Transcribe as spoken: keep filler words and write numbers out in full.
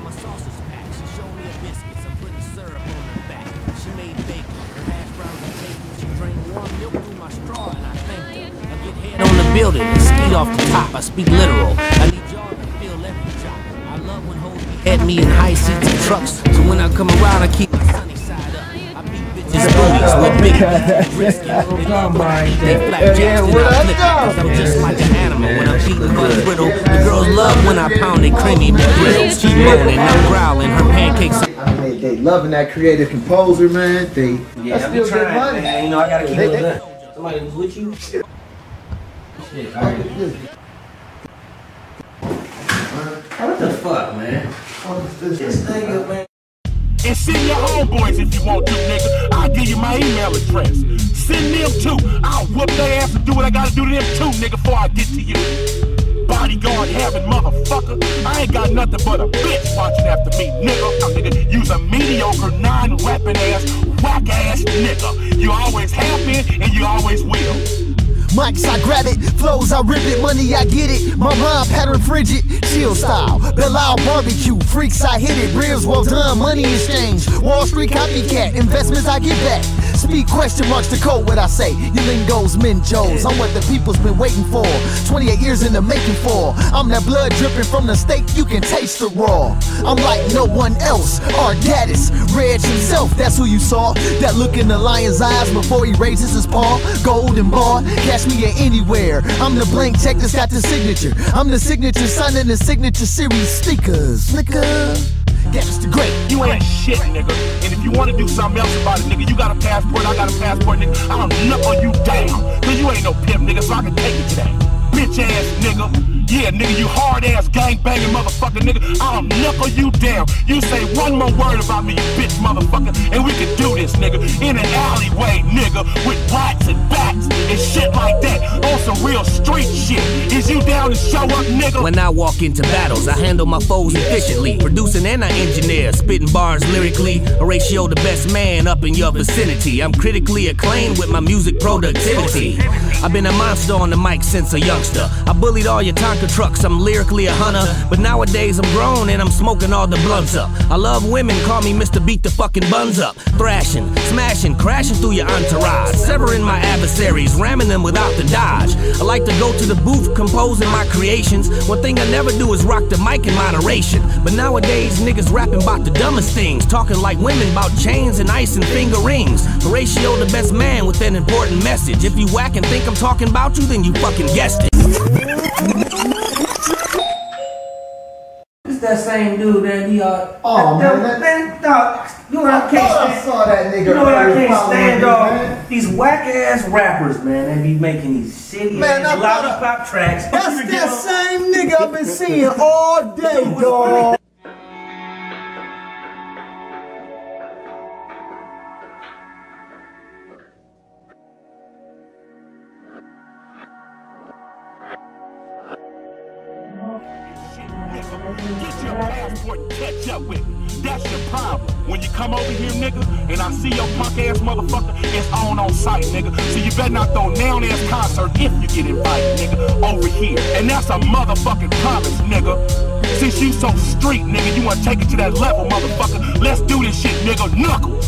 I'm a sausage pack. She showed me a biscuit, some putting syrup on her back. She made bacon, her hash browns and bacon. She drank warm milk through my straw, and I thanked her. I get head on the building and ski off the top. I speak literal. I need y'all to feel every drop. I love when hoes behead me in high seats and trucks. So when I come around, I keep my sunny side up. I beat bitches booties with big brisket. They love when I eat they flapjacks, then I flip it. Cause I'm just like an animal when I'm beating butter brittle. The girls love when I pound they creamy brittle. She moaning, I'm growling, her pancakes. I mean, they, they loving that creative composer, man. They yeah, that's I be still trying, good money. man. You know, I gotta keep they, it they, up. Somebody was with you. Shit, alright. What the fuck, man? This nigga, man. And send your homeboys if you want to, nigga. I'll give you my email address. Send them too. I'll whoop their ass and do what I gotta do to them too, nigga, before I get to you. Bodyguard having motherfucker. I ain't got nothing but a bitch watching after me, nigga. I'm nigga, you's a mediocre, non-rapping ass, whack ass nigga. You always have been and you always will. Mics, I grab it, flows, I rip it, money, I get it. My mind pattern frigid, chill style, Belial barbecue, freaks, I hit it, ribs, well done, money exchange, Wall Street copycat, investments, I get back. Speak question marks to code what I say. Your lingo's minjos. I'm what the people's been waiting for. twenty-eight years in the making for. I'm that blood dripping from the steak, you can taste the raw. I'm like no one else. Argatis, Reg himself, that's who you saw. That look in the lion's eyes before he raises his paw. Golden bar, catch me at anywhere. I'm the blank check that's got the signature. I'm the signature son in the signature series sneakers. Nigga. That's the great. You ain't shit, nigga. And if you want to do something else about it, nigga, you got a passport, I got a passport, nigga. I'll knuckle you down. Cause you ain't no pimp, nigga, so I can take it today. Bitch ass nigga. Yeah, nigga, you hard ass gang banging motherfucker, nigga. I'll knuckle you down. You say one more word about me, you bitch motherfucker, and we can do this, nigga. In an alleyway, nigga, with rats and bats and shit like that. On some real street shit. Is you down to show up, nigga? When I walk into battles, I handle my foes efficiently. Producing and I engineer, spitting bars lyrically. Horatio the best man up in your vicinity. I'm critically acclaimed with my music productivity. I've been a monster on the mic since a youngster. I bullied all your Tonka trucks, I'm lyrically a hunter. But nowadays I'm grown and I'm smoking all the blunts up. I love women, call me Mister Beat the fucking buns up. Thrashing, smashing, crashing through your entourage. Severing my adversaries, ramming them without the dodge. I like to go to the booth, composing my creations. One thing I never do is rock the mic in moderation. But nowadays niggas rapping about the dumbest things. Talking like women about chains and ice and finger rings. Horatio the best man with an important message. If you whack and think I'm talking about you, then you fucking guessed it. It's that same dude that he uh Oh that, man, that, dog, you know what I can't I stand. saw that nigga. You know what I earlier can't stand, dog? man. These whack ass rappers, man. They be making these shitty Man, ass I lollipop tracks. That's that same nigga I've been seeing all day, dog. Get your passport and catch up with me. That's your problem. When you come over here, nigga, and I see your punk ass motherfucker, it's on on site, nigga. So you better not throw down ass concert if you get invited, nigga, over here. And that's a motherfucking promise, nigga. Since you so street, nigga, you wanna take it to that level, motherfucker. Let's do this shit, nigga. Knuckles.